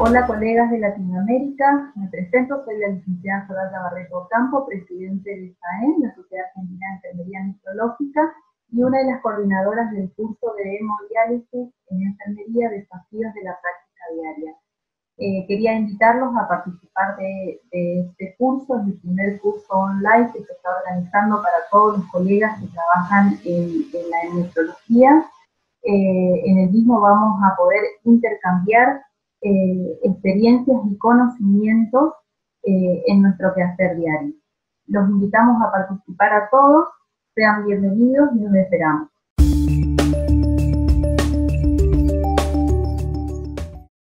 Hola colegas de Latinoamérica, me presento, soy la licenciada Soraya Barreto Ocampo, presidente de SAEN, la Sociedad Argentina de Enfermería Nefrológica, y una de las coordinadoras del curso de hemodiálisis en enfermería, desafíos de la práctica diaria. Quería invitarlos a participar de este curso, es el primer curso online que se está organizando para todos los colegas que trabajan en la nefrología. En el mismo vamos a poder intercambiar experiencias y conocimientos en nuestro quehacer diario. Los invitamos a participar a todos, sean bienvenidos y nos esperamos.